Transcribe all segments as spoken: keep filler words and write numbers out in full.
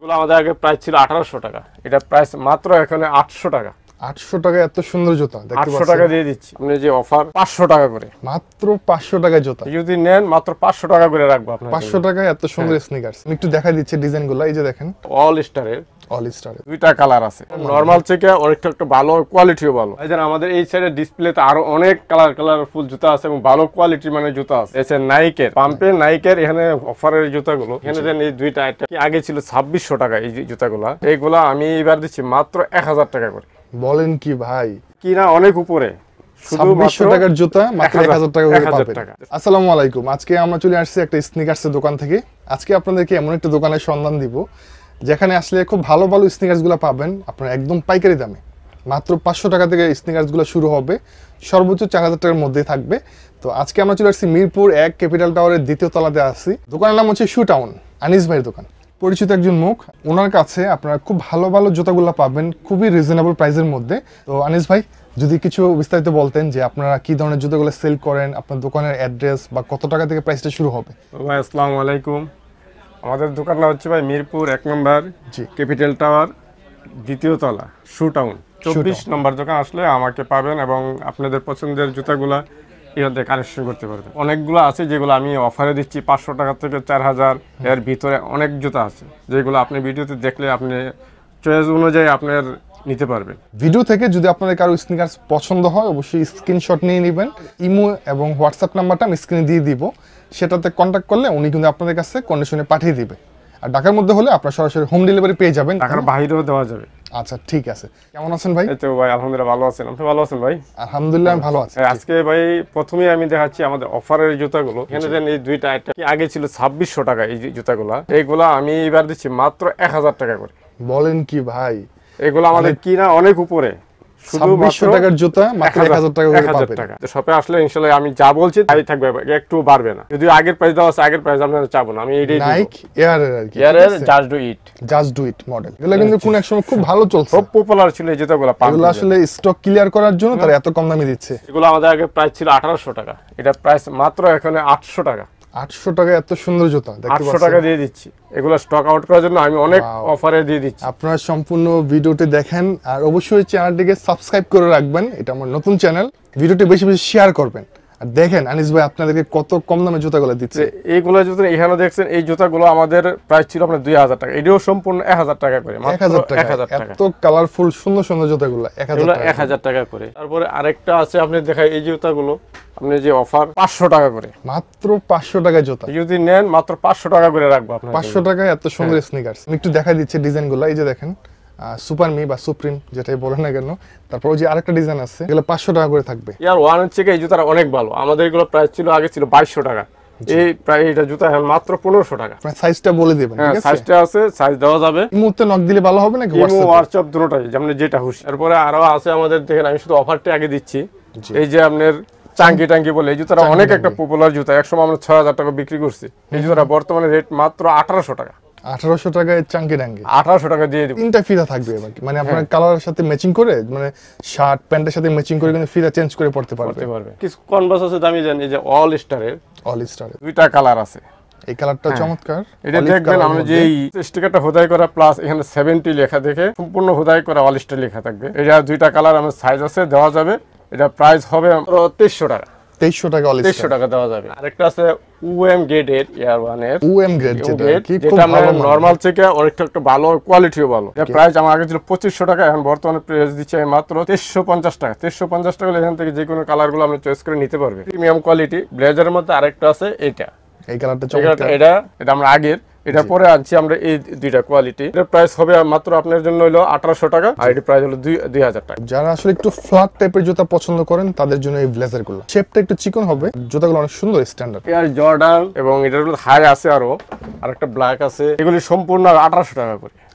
এগুলো আমাদের আগে প্রাইস ছিল আঠারোশো টাকা, এটা প্রাইস মাত্র এখানে আটশো টাকা। আটশো টাকা এত সুন্দর জুতা আটশো টাকা দিয়ে দিচ্ছি। আপনি যে অফার পাঁচশো টাকা করে, মাত্র পাঁচশো টাকায় জুতা যদি নেন মাত্র পাঁচশো টাকা করে রাখবো আপনার। পাঁচশো টাকায় এত সুন্দর স্নিকার্স। আমি একটু দেখা দিচ্ছি ডিজাইন গুলো, এই যে দেখেন অল স্টারের অল স্টারের দুইটা কালার আছে, নরমাল থেকে অনেকটা একটু ভালো কোয়ালিটিও ভালো। এই যে আমাদের এই সাইডে ডিসপ্লেতে আরো অনেক কালার কালারফুল জুতা আছে এবং ভালো কোয়ালিটির মানে জুতা আছে। এসে নাইকের পাম্পে নাইকের এখানে অফারের জুতাগুলো এখানে দেন এই দুইটা আইটেম কি আগে ছিল ছাব্বিশশো টাকা এই জুতাগুলা, এইগুলা আমি এবার দিচ্ছি মাত্র এক হাজার টাকা করে। বলেন কি ভাই, কি না অনেক উপরে, ছাব্বিশশো টাকার জুতা মাত্র এক হাজার টাকা করে পাবেন। আসসালামু আলাইকুম, আজকে আমরা চলে আসছি একটা স্নিকার্সের দোকান থেকে। আজকে আপনাদেরকে এমন একটা দোকানের সন্ধান দিব যেখানে আসলে খুব ভালো ভালো স্নিকার্সগুলো পাবেন আপনারা একদম পাইকারি দামে। মাত্র পাঁচশো টাকা থেকে স্নিকার্সগুলো শুরু হবে, সর্বোচ্চ চার হাজার টাকার মধ্যেই থাকবে। তো আজকে আমরা চলে আসছি মিরপুর এক ক্যাপিটাল টাওয়ারের দ্বিতীয় তলাতে আসছি। দোকানের নাম হচ্ছে শু টাউন, আনিস ভাইয়ের দোকান। পরিচিত একজন মুখ, ওনার কাছে আপনারা খুব ভালো ভালো জুতাগুলো পাবেন খুবই রিজনেবল প্রাইসের মধ্যে। তো আনিস ভাই যদি কিছু বিস্তারিত বলতেন যে আপনারা কি ধরনের জুতাগুলো সেল করেন, আপনার দোকানের অ্যাড্রেস বা কত টাকা থেকে প্রাইসটা শুরু হবে। ভাই আসসালামু আলাইকুম, আমাদের দোকানটা হচ্ছে ভাই মিরপুর এক নম্বর জি ক্যাপিটাল টাওয়ার দ্বিতীয় তলা শু টাউন চব্বিশ নম্বর দোকান। আসলে আমাকে পাবেন এবং আপনাদের পছন্দের জুতাগুলা এখান থেকে কালেকশন করতে পারবেন। অনেকগুলো আছে যেগুলো আমি অফারে দিচ্ছি পাঁচশো টাকা থেকে চার হাজার এর ভিতরে অনেক জুতা আছে যেগুলো আপনি ভিডিওতে দেখলে আপনি চয়েস অনুযায়ী আপনার নিতে পারবেন। ভিডিও থেকে যদি আপনাদের কারো স্নিকার্স পছন্দ হয় অবশ্যই স্ক্রিনশট নিয়ে নেবেন। ইমো এবং হোয়াটসঅ্যাপ নাম্বারটা আমি স্ক্রিনে দিয়ে দিব, সেটাতে কন্ট্যাক্ট করলে উনি কিন্তু আপনাদের কাছে কন্ডিশনে পাঠিয়ে দিবে। আর ঢাকার মধ্যে হলে আপনারা সরাসরি হোম ডেলিভারি পেয়ে যাবেন, ঢাকার বাইরেও দেওয়া যাবে। আচ্ছা ঠিক আছে, কেমন আছেন ভাই? এই তো ভাই আলহামদুলিল্লাহ ভালো আছেন, আপনি ভালো আছেন ভাই? আলহামদুলিল্লাহ আমি ভালো আছি। আজকে ভাই প্রথমেই আমি দেখাচ্ছি আমাদের অফারের জুতাগুলো। এখানে দেন এই দুইটা আইটেম কি আগে ছিল ছাব্বিশশো টাকা এই জুতাগুলা, এইগুলা আমি এবার দিচ্ছি মাত্র এক হাজার টাকা করে। বলেন কি ভাই, এগুলো আমাদের কিনা অনেক উপরে, ছাব্বিশশো টাকার জুতা মাত্র এক হাজার টাকা করে পাবেন। তো শপে আসলে ইনশাআল্লাহ আমি যা বলছি তাই থাকবে, একটু বাড়বে না। যদি আগের প্রাইস দেওয়া আছে আগের প্রাইস আপনারা চাবো না, আমি এইটাই নাইক এয়ারের আর কি, এয়ারের just do it just do it model. এগুলো কিন্তু কোন এক সময় খুব ভালো চলছে, খুব পপুলার ছিল এই জুতাগুলো। এগুলো আসলে স্টক ক্লিয়ার করার জন্য তারা এত কম দামে দিচ্ছে। এগুলো আমাদের আগে প্রাইস ছিল আঠারোশো টাকা, এটা প্রাইস মাত্র এখানে আটশো টাকা। আটশো টাকা এত সুন্দর জুতা আটশো টাকা দিয়ে দিচ্ছি। এগুলো স্টক আউট করার জন্য আমি অনেক অফারে দিয়ে দিচ্ছি। আপনারা সম্পূর্ণ ভিডিওটি দেখেন আর অবশ্যই চ্যানেলটিকে সাবস্ক্রাইব করে রাখবেন, এটা আমার নতুন চ্যানেল। ভিডিওটি বেশি বেশি শেয়ার করবেন আর দেখেন আনিস ভাই আপনাদেরকে কত কম দামে জুতাগুলো দিচ্ছে। এইগুলো জুতা এখানে দেখছেন, এই জুতাগুলো আমাদের প্রাইস ছিল আপনার দুই হাজার টাকা, এটাও সম্পূর্ণ এক হাজার টাকা করে। এক হাজার টাকা, এত কালারফুল সুন্দর সুন্দর জুতাগুলো এক হাজার টাকা, এক হাজার টাকা করে। তারপরে আরেকটা আছে আপনি দেখাই, এই জুতাগুলো আপনি যে অফার পাঁচশো টাকা করে, মাত্র পাঁচশো টাকায় জুতা যদি নেন মাত্র পাঁচশো টাকা করে রাখবো আপনার। পাঁচশো টাকায় এত সুন্দর স্নিকার্স। আমি একটু দেখা দিচ্ছি ডিজাইন গুলো, এই যে দেখেন সুপার মি বা সুপ্রিম যেটাই বলেন না কেন। তারপর ওই যে আরেকটা ডিজাইন আছে, এগুলো পাঁচশো টাকা করে থাকবে। ইয়ার ওয়ান হচ্ছে এই জুতাটা অনেক ভালো, আমাদের এগুলো প্রাইস ছিল আগে ছিল বাইশশো টাকা, এই প্রায় এটা জুতা এখন মাত্র পনেরোশো টাকা। সাইজটা বলে দিবেন? হ্যাঁ সাইজটা আছে, সাইজ দেওয়া যাবে। এই মুহূর্তে নক দিলে ভালো হবে নাকি হোয়াটসঅ্যাপ দুটোটাই, যেমন যেটা খুশি। এরপরে আরো আছে আমাদের, দেখেন আমি শুধু অফারটা আগে দিচ্ছি। এই যে আপনার চাঙ্কি টাঙ্কি বলে এই জুতাটা অনেক একটা পপুলার জুতা, একসময় আমরা ছয় হাজার টাকা বিক্রি করছি। এই জুতাটা বর্তমানে রেট মাত্র আঠারোশো টাকা। আঠারোশো টাকায় চাঙ্কি টাঙ্কি আঠারোশো টাকা দিয়ে দিব। তিনটা ফিতা থাকবে মানে আপনার কালারের সাথে ম্যাচিং করে, মানে শার্ট প্যান্টের সাথে ম্যাচিং করে কিন্তু ফিতা চেঞ্জ করে পড়তে পারবে। কিছু কনভার্স আছে দামি জানি, এই যে অল স্টারের অল স্টারের দুইটা কালার আছে। এই কালারটা চমৎকার, এটা দেখবেন আমরা যে স্টিকারটা খোদাই করা প্লাস এখানে সেভেন্টি লেখা দেখে সম্পূর্ণ খোদাই করা অল স্টার লেখা থাকবে। এটা দুইটা কালার আমার সাইজ আছে, দেওয়া যাবে। এটা প্রাইস হবে তেইশশো টাকা। তেইশশো টাকা অল তেইশশো টাকা দেওয়া যাবে। আরেকটা আছে ইউএম গ্রেডের এয়ার ওয়ানের ইউএম গ্রেড, যেটা কি খুব ভালো, নরমাল থেকে অনেকটা একটু ভালো কোয়ালিটিও ভালো। এর প্রাইস আমার আগে ছিল পঁচিশশো টাকা, এখন বর্তমানে প্রাইস দিচ্ছি আমি মাত্র তেইশশো পঞ্চাশ টাকা। তেইশশো পঞ্চাশ টাকা এখান থেকে যে কোনো কালারগুলো আপনি চয়েস করে নিতে পারবে। প্রিমিয়াম কোয়ালিটি ব্লেজারের মধ্যে আরেকটা আছে, এটা এই কালারটা চমৎকার। এটা এটা আমরা আগের, এটা পরে আনছি আমরা এই দুইটা কোয়ালিটি। এর প্রাইস হবে মাত্র আপনার জন্য হলো আঠারোশো টাকা, আর এর প্রাইস হলো দুই হাজার টাকা। যারা আসলে একটু ফ্ল্যাট টাইপের জুতা পছন্দ করেন তাদের জন্য এই ব্লেজার গুলো, শেপটা একটু চিকন হবে, জুতাগুলো অনেক সুন্দর স্ট্যান্ডার্ড। এয়ার জর্ডান এবং এটার হাই আছে, আরো আরেকটা ব্ল্যাক আছে, এগুলি সম্পূর্ণ আঠারোশো টাকা করে।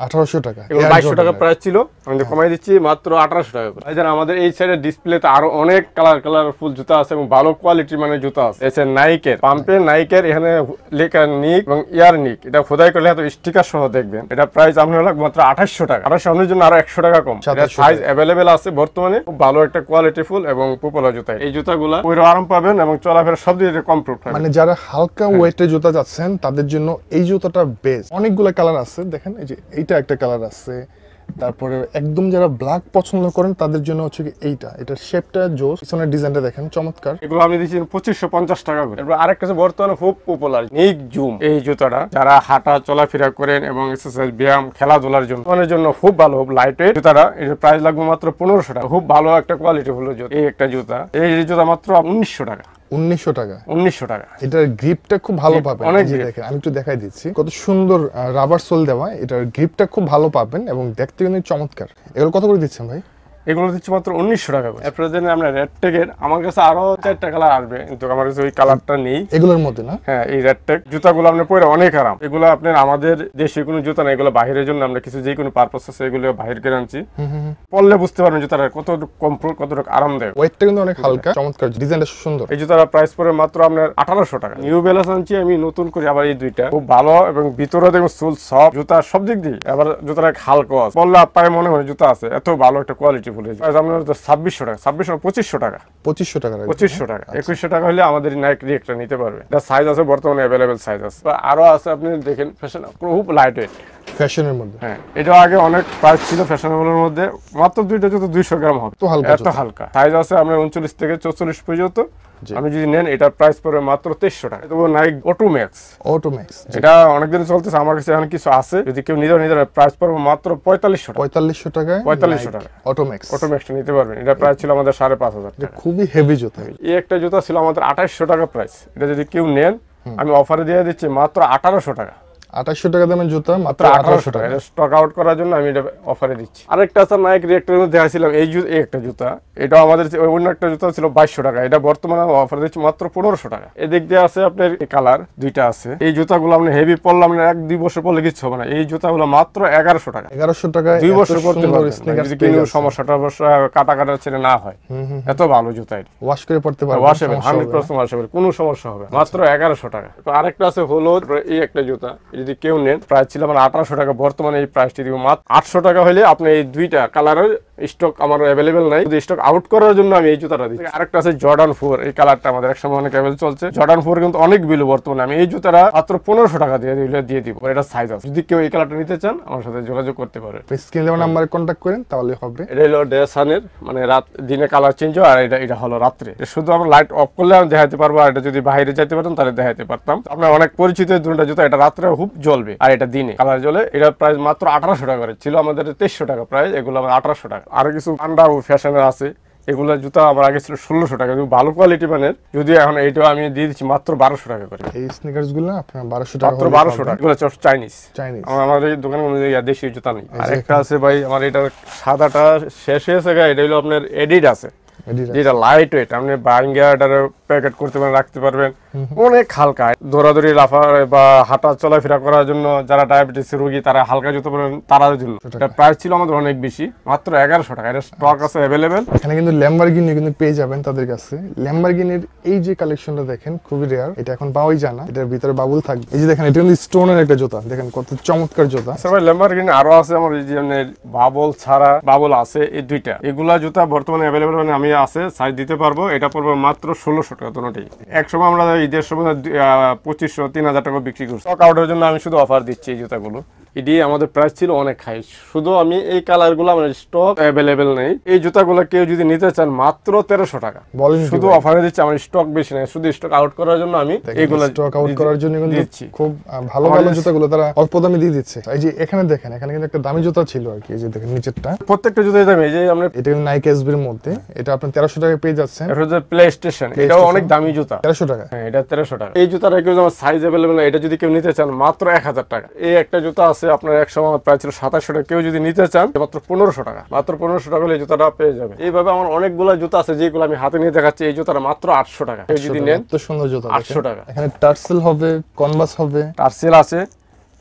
আঠারোশো টাকা। এগুলো বাইশশো টাকা প্রাইস ছিল, আমি কমাই দিচ্ছি মাত্র আঠারোশো টাকা করে। ভাইজান আমাদের এই সাইডে ডিসপ্লেতে আরো অনেক কালার কালারফুল জুতা আছে এবং ভালো কোয়ালিটির মানে জুতা আছে। এসে নাইকের পাম্পে নাইকের এখানে লেখা নিক এবং ইয়ার নিক, এটা খোদাই করলে এত স্টিকার সহ দেখবেন। এটা প্রাইস আপনার লাগবে মাত্র আঠাশশো টাকা। আঠাশশো আপনার জন্য আরো একশো টাকা কম। এটা সাইজ অ্যাভেলেবেল আছে বর্তমানে, খুব ভালো একটা কোয়ালিটি ফুল এবং পপুলার জুতা। এই জুতাগুলো পরে আরাম পাবেন এবং চলাফেরা সব দিকে কমফোর্ট পাবেন। মানে যারা হালকা ওয়েটের জুতা যাচ্ছেন তাদের জন্য এই জুতাটা বেস্ট। অনেকগুলো কালার আছে, দেখেন এই যে এইটা একটা কালার আছে, তারপরে একদম যারা ব্ল্যাক পছন্দ করেন তাদের জন্য হচ্ছে কি এইটা, এটার শেপটা জোস, পিছনের ডিজাইনটা দেখেন চমৎকার। এগুলো আমি দিচ্ছি পঁচিশশো পঞ্চাশ টাকা করে। এরপর আরেকটা বর্তমানে খুব পপুলার নিক জুম, এই জুতাটা যারা হাঁটা চলাফেরা করেন এবং এক্সারসাইজ ব্যায়াম খেলাধুলার জন্য ওনার জন্য খুব ভালো, খুব লাইট ওয়েট জুতাটা। এর প্রাইস লাগবে মাত্র পনেরোশো টাকা। খুব ভালো একটা কোয়ালিটি ফুল জুতা। এই একটা জুতা, এই জুতা মাত্র উনিশশো টাকা। উনিশশো টাকা উনিশশো টাকা। এটার গ্রিপটা খুব ভালো পাবেন, অনেক দেখেন আমি একটু দেখাই দিচ্ছি, কত সুন্দর রাবার সোল দেওয়া। এটার গ্রিপটা খুব ভালো পাবেন এবং দেখতে কিন্তু চমৎকার। এগুলো কত করে দিচ্ছেন ভাই? এগুলো দিচ্ছি মাত্র উনিশশো টাকা করে। এরপরে দেন আমরা রেড টেকের, আমার কাছে আরো চারটা কালার আসবে কিন্তু আমার কাছে ওই কালারটা নেই এগুলোর মধ্যে না। হ্যাঁ, এই রেড টেক জুতাগুলো আপনি পরে অনেক আরাম। এগুলো আপনার আমাদের দেশে কোনো জুতা না, এগুলো বাহিরের জন্য আমরা কিছু যে কোনো পারপাস আছে এগুলো বাহির করে আনছি। পরলে বুঝতে পারবেন জুতাটা কতটুকু কমফোর্ট, কতটুকু আরামদায়ক। ওয়েটটা কিন্তু অনেক হালকা, চমৎকার, ডিজাইনটা সুন্দর। এই জুতার প্রাইস পরে মাত্র আপনার আঠারোশো টাকা। নিউ ব্যালেন্স আনছি আমি নতুন করে আবার এই দুইটা, খুব ভালো এবং ভিতরে দেখুন সোল সফট, জুতা সব দিক দিয়ে আবার জুতাটা হালকা আছে, পরলে পায়ে মনে হয় জুতা আছে, এত ভালো একটা কোয়ালিটি ফুল। আপনার ছাব্বিশশো টাকা, ছাব্বিশশো পঁচিশশো টাকা, পঁচিশশো টাকা, পঁচিশশো টাকা, একুশশো টাকা হলে আমাদের নাইক রিয়েক্টটা নিতে পারবে। সাইজ আছে বর্তমানে অ্যাভেলেবেল সাইজ আছে, আরো আছে আপনি দেখেন ফ্যাশন, খুব লাইট ওয়েট ফ্যাশনের মধ্যে। হ্যাঁ, এটা আগে অনেক প্রাইস ছিল ফ্যাশনেবলের মধ্যে, মাত্র দুইটা জুতো দুইশো গ্রাম হবে, এত হালকা। সাইজ আছে আপনার উনচল্লিশ থেকে চৌচল্লিশ পর্যন্ত। আমি যদি নেন এটার প্রাইস পড়বে মাত্র তেইশশো টাকা। তবু Nike auto max, auto max এটা অনেকদিন চলতেছে, আমার কাছে এখন কিছু আছে, যদি কেউ নিতে নিতে প্রাইস পড়বে মাত্র পঁয়তাল্লিশশো টাকা। পঁয়তাল্লিশশো টাকায় পঁয়তাল্লিশশো টাকা অটো ম্যাক্স, অটো ম্যাক্সটা নিতে পারবেন। এটা প্রাইস ছিল আমাদের সাড়ে পাঁচ হাজার টাকা। খুবই হেভি জুতা। এই একটা জুতা ছিল আমাদের আঠাশশো টাকা প্রাইস, এটা যদি কেউ নেন আমি অফারে দিয়ে দিচ্ছি মাত্র আঠারোশো টাকা। আঠাশশো টাকা দামের জুতা মাত্র আঠারোশো টাকা। এটা স্টক আউট করার জন্য আমি এটা অফারে দিচ্ছি। আরেকটা আছে নাইক রিয়েক্টরের মধ্যে দেখাছিলাম এই এই একটা জুতা, এটাও আমাদের অন্য একটা জুতা ছিল বাইশশো টাকা, এটা বর্তমানে অফারে দিচ্ছি মাত্র পনেরোশো টাকা। এদিক দিয়ে আছে আপনার কালার দুইটা আছে। এই জুতাগুলো আপনি হেভি পরলে আপনি এক দুই বছর পরলে কিছু হবে না। এই জুতাগুলো মাত্র এগারোশো টাকা। এগারোশো টাকা দুই বছর পরতে পারবেন যদি কোনো সমস্যা টমস্যা কাটা কাটা ছেড়ে না হয়। এত ভালো জুতা, এটা ওয়াশ করে পড়তে পারবেন, ওয়াশেবল, হান্ড্রেড পার্সেন্ট ওয়াশেবল, কোনো সমস্যা হবে না। মাত্র এগারোশো টাকা। আরেকটা আছে হলো এই একটা জুতা, যদি কেউ নেন ছিল আমার আঠারোশো টাকা, বর্তমানে এই প্রাইসটি দিব মাত্র আটশো টাকা হলে আপনি এই দুইটা কালারের স্টক আমার অ্যাভেলেবেল নাই, স্টক আউট করার জন্য আমি এই জুতাটা দিচ্ছি। আরেকটা আছে জর্ডান ফোর, এই কালারটা আমাদের একসময় অনেক অ্যাভেলেবল চলছে। জর্ডান ফোর কিন্তু অনেক বিলু বর্তমানে, আমি এই জুতাটা মাত্র পনেরোশো টাকা দিয়ে দিলে দিয়ে দিব। এটা সাইজ আছে, যদি কেউ এই কালারটা নিতে চান আমার সাথে যোগাযোগ করতে পারে। স্ক্রিনে দেওয়া নাম্বারে কন্ট্যাক্ট করেন তাহলে হবে। এটা হলো ডে সানের, মানে রাত দিনে কালার চেঞ্জ হয়, আর এটা এটা হলো রাত্রে। শুধু আমরা লাইট অফ করলে আমি দেখাতে পারবো, আর এটা যদি বাইরে যাইতে পারতাম তাহলে দেখাতে পারতাম। আপনার অনেক পরিচিত দুটা জুতা, এটা রাত্রে খুব জ্বলবে আর এটা দিনে কালার জ্বলে। এটা প্রাইস মাত্র আঠারোশো টাকা করে ছিল, আমাদের তেইশশো টাকা প্রাইস, এগুলো আমার আঠারোশো টাকা। আর কিছু পান্ডা ফ্যাশনের আছে, এগুলো জুতা আমার আগে ছিল ষোলোশো টাকা, ভালো কোয়ালিটি মানের, যদি এখন এইটা আমি দিয়ে দিচ্ছি মাত্র বারোশো টাকা করে। এই স্নিকার্স গুলো আপনার বারোশো টাকা, মাত্র বারোশো টাকা। এগুলো চাইনিজ, চাইনিজ আমার এই দোকানে কোনো দেশি জুতা নেই। আরেকটা আছে ভাই আমার, এটা সাদাটা শেষ হয়েছে, এটা হলো আপনার এডিডাস আছে, যেটা লাইট ওয়েট, আপনি বাইঙ্গা প্যাকেট করতে পারেন, রাখতে পারবেন, অনেক হালকা, দৌড়াদৌড়ি লাফা বা হাঁটা চলাফেরা করার জন্য যারা ডায়াবেটিস রোগী তারা হালকা জুতো পরেন তার জন্য। এটা প্রাইস ছিল আমাদের অনেক বেশি, মাত্র এগারোশো টাকা। এটা স্টক আছে অ্যাভেলেবেল। এখানে কিন্তু ল্যাম্বরগিনি কিন্তু পেয়ে যাবেন তাদের কাছে। ল্যাম্বরগিনির এই যে কালেকশনটা দেখেন খুবই রেয়ার, এটা এখন পাওয়াই যায় না। এটার ভিতরে বাবুল থাকবে, এই যে দেখেন এটা কিন্তু স্টোনের একটা জুতা, দেখেন কত চমৎকার জুতা। সবাই ল্যাম্বরগিনি আরো আছে আমার, এই যে বাবল ছাড়া বাবল আছে, এই দুইটা, এগুলা জুতা বর্তমানে অ্যাভেলেবেল, মানে আমি আছে সাইজ দিতে পারবো। এটা পড়বে মাত্র ষোলোশো টাকা দুটোই। এক সময় আমরা ঈদের সময় পঁচিশশো তিন হাজার টাকা বিক্রি করছি, স্টক আউটের জন্য আমি শুধু অফার দিচ্ছি এই জুতাগুলো। এটি আমাদের প্রাইস ছিল অনেক হাই, শুধু আমি এই কালার গুলো আমার স্টক অ্যাভেলেবেল নেই। এই জুতাগুলো কেউ যদি নিতে চান মাত্র তেরোশো টাকা, শুধু অফারে দিচ্ছি, আমার স্টক বেশি নাই, শুধু স্টক আউট করার জন্য আমি এইগুলো স্টক আউট করার জন্য দিচ্ছি। খুব ভালো ভালো জুতাগুলো তারা অল্প দামে দিয়ে দিচ্ছে। এই যে এখানে দেখেন, এখানে কিন্তু একটা দামি জুতা ছিল আর কি, এই যে দেখেন নিচেরটা, প্রত্যেকটা জুতার দাম, এই যে আমরা এটা কিন্তু নাইক এসবির মধ্যে, এটা আপনি তেরোশো টাকায় পেয়ে যাচ্ছেন। এটা হচ্ছে প্লে স্টেশন, এটাও অনেক দামি জুতা, তেরোশো টাকা। হ্যাঁ, এটা তেরোশো টাকা। এই জুতাটা কেউ আমার সাইজ অ্যাভেলেবল না, এটা যদি কেউ নিতে চান মাত্র এক হাজার টাকা। এই একটা জুতা আছে আপনার এক সময় প্রায় ছিল সাতাশশো টাকা, কেউ যদি নিতে চান মাত্র পনেরোশো টাকা, মাত্র পনেরোশো টাকা হলে এই জুতাটা পেয়ে যাবে। এইভাবে আমার অনেকগুলো জুতা আছে যেগুলো আমি হাতে নিয়ে দেখাচ্ছি। এই জুতাটা মাত্র আটশো টাকা, কেউ যদি নেন এত সুন্দর জুতা, আটশো টাকা। এখানে টার্সেল হবে, কনভার্স হবে, টার্সেল আছে,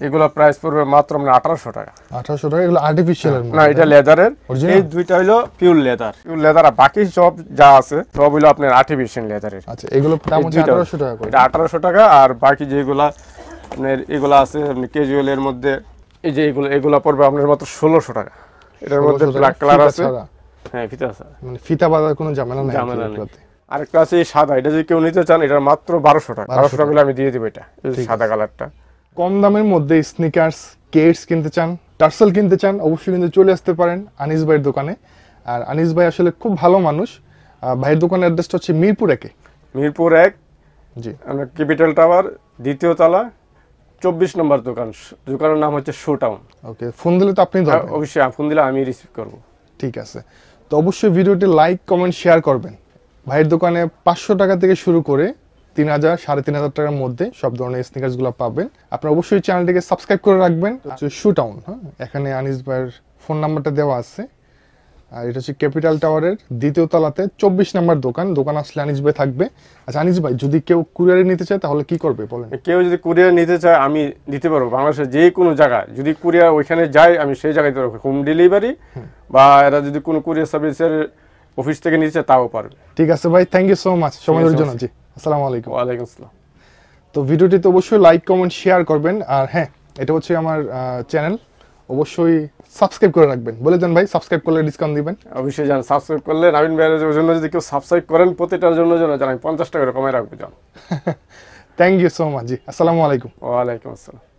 এগুলো প্রাইস পড়বে মাত্র আপনার আঠারোশো টাকা। আঠারোশো টাকা। এগুলো আর্টিফিশিয়াল না, এটা লেদারের। এই দুইটা হলো পিওর লেদার, পিওর লেদার। আর বাকি সব যা আছে সব হলো আপনার আর্টিফিশিয়াল লেদারের। আচ্ছা, এগুলো দাম হচ্ছে আঠারোশো টাকা করে। এটা আঠারোশো টাকা। আর বাকি যেগুলা আপনার এগুলো আছে আপনি ক্যাজুয়াল এর মধ্যে, এই যে এগুলো এগুলো পড়বে আপনার মাত্র ষোলোশো টাকা। এটার মধ্যে ব্ল্যাক কালার আছে। হ্যাঁ, ফিতা আছে, মানে ফিতা বাঁধার কোনো ঝামেলা নাই। ঝামেলা নেই। আরেকটা আছে এই সাদা, এটা যদি কেউ নিতে চান এটা মাত্র বারোশো টাকা। বারোশো টাকা হলে আমি দিয়ে দেবো এটা, সাদা কালারটা। কম দামের মধ্যে স্নিকার্স, কেটস কিনতে চান, টার্সেল কিনতে চান, অবশ্যই কিন্তু চলে আসতে পারেন আনিস ভাইয়ের দোকানে। আর আনিস ভাই আসলে খুব ভালো মানুষ। ভাইয়ের দোকানের অ্যাড্রেসটা হচ্ছে মিরপুর একে। মিরপুর এক, জি, আমরা ক্যাপিটাল টাওয়ার, দ্বিতীয় তলা, চব্বিশ নম্বর দোকান। দোকানের নাম হচ্ছে শু টাউন। ওকে, ফোন দিলে তো আপনি ধরবেন? অবশ্যই, ফোন দিলে আমি রিসিভ করব। ঠিক আছে, তো অবশ্যই ভিডিওটি লাইক, কমেন্ট, শেয়ার করবেন। ভাইয়ের দোকানে পাঁচশো টাকা থেকে শুরু করে তিন হাজার সাড়ে তিন হাজার টাকার মধ্যে সব ধরনের স্নিকার্সগুলো পাবেন। আপনারা অবশ্যই চ্যানেলটিকে সাবস্ক্রাইব করে রাখবেন। শু টাউন, হ্যাঁ, এখানে আনিস ভাইয়ের ফোন নাম্বারটা দেওয়া আছে। আর এটা হচ্ছে ক্যাপিটাল টাওয়ারের দ্বিতীয় তলাতে চব্বিশ নম্বর দোকান। দোকান আসলে আনিস ভাই থাকবে। আচ্ছা আনিস ভাই, যদি কেউ কুরিয়ারে নিতে চায় তাহলে কি করবে বলেন? কেউ যদি কুরিয়ার নিতে চায় আমি দিতে পারবো। বাংলাদেশের যে কোনো জায়গায় যদি কুরিয়ার ওইখানে যায় আমি সেই জায়গায় দিতে পারবো। হোম ডেলিভারি বা এরা যদি কোনো কুরিয়ার সার্ভিসের অফিস থেকে নিতে চায় তাও পারবে। ঠিক আছে ভাই, থ্যাংক ইউ সো মাচ সময়ের জন্য। জি, আসসালামু আলাইকুম। ওয়ালাইকুম আসসালাম। তো ভিডিওটিতে অবশ্যই লাইক, কমেন্ট, শেয়ার করবেন। আর হ্যাঁ, এটা হচ্ছে আমার চ্যানেল, অবশ্যই সাবস্ক্রাইব করে রাখবেন। বলে দেন ভাই, সাবস্ক্রাইব করলে ডিসকাউন্ট দিবেন? অবশ্যই জান, সাবস্ক্রাইব করলে নাবিন ভাইয়ের জন্য যদি কেউ সাবস্ক্রাইব করেন প্রতিটার জন্য যেন জানাই পঞ্চাশ টাকা করে কমায় রাখবে। জান, থ্যাংক ইউ সো মাচ। জি, আসসালামু আলাইকুম। ওয়ালাইকুম আসসালাম।